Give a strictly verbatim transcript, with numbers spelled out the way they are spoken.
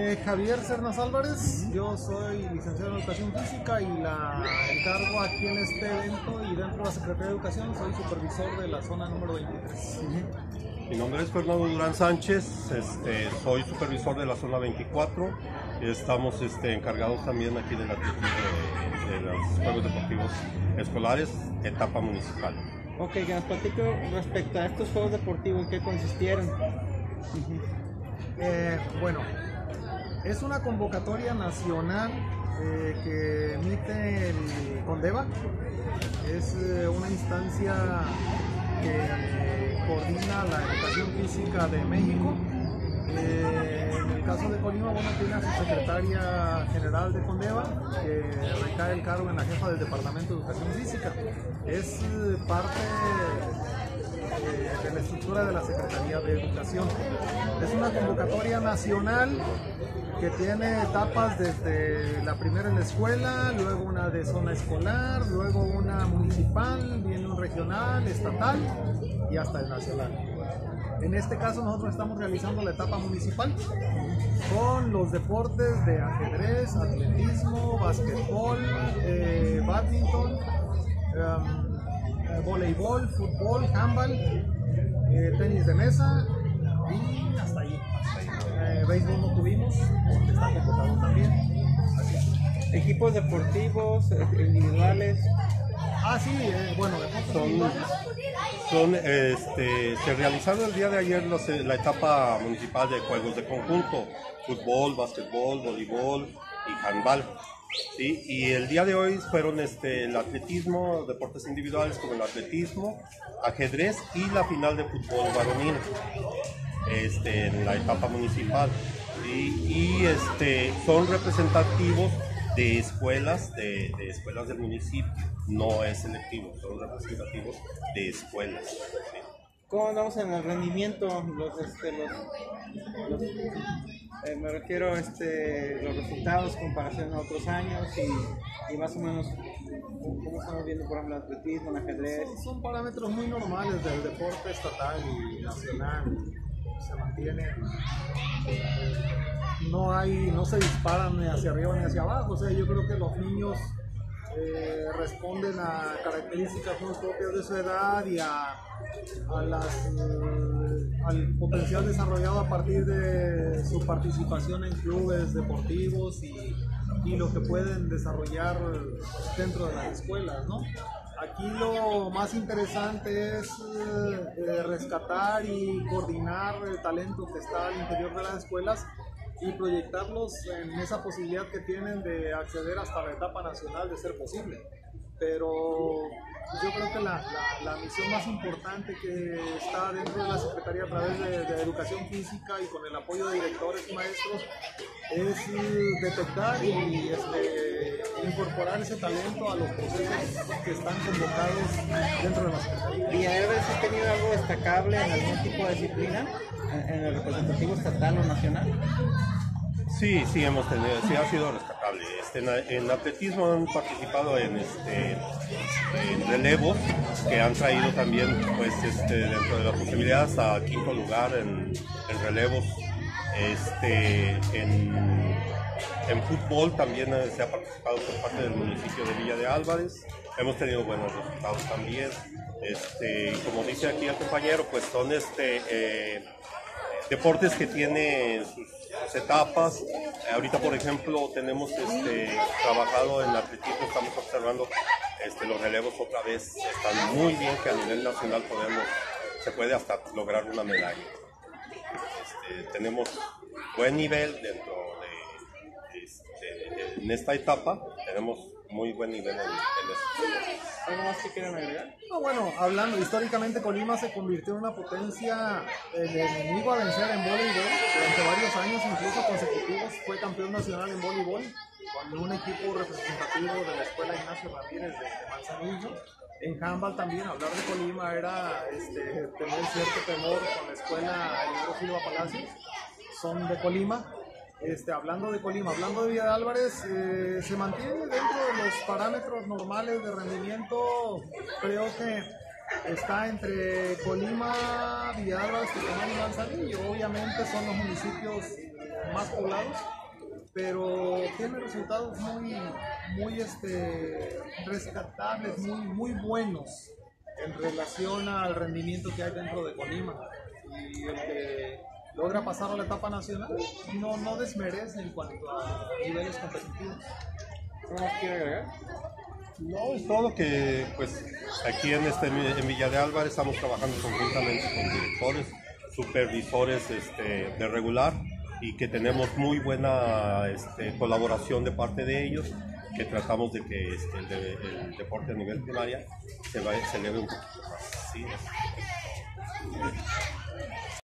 Eh, Javier Cernas Álvarez, yo soy licenciado en Educación Física y la encargo aquí en este evento y dentro de la Secretaría de Educación soy supervisor de la zona número veintitrés. Uh-huh. Mi nombre es Fernando Durán Sánchez, este, soy supervisor de la zona veinticuatro y estamos este, encargados también aquí de, la, de, de los Juegos Deportivos Escolares, etapa municipal. Ok, que nos platique respecto a estos Juegos Deportivos, ¿en qué consistieron? Uh-huh. eh, bueno, es una convocatoria nacional eh, que emite el CONDEVA. Es eh, una instancia que coordina la educación física de México. Eh, en el caso de Colima, bueno, tiene a su secretaria general de CONDEVA, que recae el cargo en la jefa del Departamento de Educación Física. Es eh, parte de la estructura de la Secretaría de Educación. Es una convocatoria nacional que tiene etapas desde la primera en la escuela, luego una de zona escolar, luego una municipal, viene un regional, estatal y hasta el nacional. En este caso nosotros estamos realizando la etapa municipal con los deportes de ajedrez, atletismo, básquetbol, eh, badminton, um, voleibol, fútbol, handball, eh, tenis de mesa y hasta ahí. Eh, béisbol no tuvimos, porque está convocado también. Así. Equipos deportivos, individuales. Ah, sí, eh, bueno, deportes son, individuales. Son, este, se realizaron el día de ayer los, la etapa municipal de juegos de conjunto, fútbol, básquetbol, voleibol y handball. Sí, y el día de hoy fueron este, el atletismo, deportes individuales como el atletismo, ajedrez y la final de fútbol varonil este, en la etapa municipal. Y, y este, son representativos de escuelas, de, de escuelas del municipio, no es selectivo, son representativos de escuelas. ¿Sí? ¿Cómo andamos en el rendimiento? Los, este, los, los eh, me refiero a este, los resultados en comparación a otros años y, y más o menos cómo estamos viendo, por ejemplo, el atletismo, el ajedrez. Son, son parámetros muy normales del deporte estatal y nacional, se mantienen, no hay, no se disparan ni hacia arriba ni hacia abajo. O sea, yo creo que los niños eh, responden a características muy propias de su edad y a A las, eh, al potencial desarrollado a partir de su participación en clubes deportivos y, y lo que pueden desarrollar dentro de las escuelas, ¿no? Aquí lo más interesante es eh, rescatar y coordinar el talento que está al interior de las escuelas y proyectarlos en esa posibilidad que tienen de acceder hasta la etapa nacional de ser posible. Pero yo creo que la, la, la misión más importante que está dentro de la Secretaría a través de, de Educación Física y con el apoyo de directores y maestros es detectar y este, incorporar ese talento a los procesos que están convocados dentro de la Secretaría. ¿Y ha tenido algo destacable en algún tipo de disciplina, en el representativo estatal o nacional? Sí, sí hemos tenido, sí ha sido destacable. Este, en, en atletismo han participado en, este, en relevos que han traído también, pues, este, dentro de las posibilidades a quinto lugar en, en relevos. Este, en, en fútbol también se ha participado por parte del municipio de Villa de Álvarez. Hemos tenido buenos resultados también. Este, y como dice aquí el compañero, pues son este, eh, deportes que tienen sus etapas. Ahorita, por ejemplo, tenemos este, trabajado en atletismo, estamos observando este, los relevos otra vez están muy bien, que a nivel nacional podemos, se puede hasta lograr una medalla. Este, tenemos buen nivel dentro de, este, en esta etapa, tenemos muy buen nivel en, en este. ¿Algo más que quieran agregar? No, bueno, hablando, históricamente Colima se convirtió en una potencia, el enemigo a vencer en voleibol. Durante varios años, incluso consecutivos, fue campeón nacional en voleibol con un equipo representativo de la Escuela Ignacio Ramírez de, de Manzanillo. En handball también, hablar de Colima era este, tener cierto temor con la Escuela Emilio Silva Palacios, son de Colima. Este, hablando de Colima, hablando de Villa de Álvarez, eh, se mantiene dentro de los parámetros normales de rendimiento. Creo que está entre Colima, Villa de Álvarez, Tucumán y Manzanillo. Obviamente son los municipios más poblados, pero tiene resultados muy, muy este, rescatables, muy, muy buenos en relación al rendimiento que hay dentro de Colima. Y el que logra pasar a la etapa nacional no, no desmerece en cuanto a niveles competitivos. ¿Cómo más quiere agregar? No, es todo que pues aquí en, este, en Villa de Álvarez estamos trabajando conjuntamente con directores, supervisores este, de regular y que tenemos muy buena este, colaboración de parte de ellos, que tratamos de que este, el, de, el deporte a nivel primaria se, va, se eleve un poquito más. ¿Sí?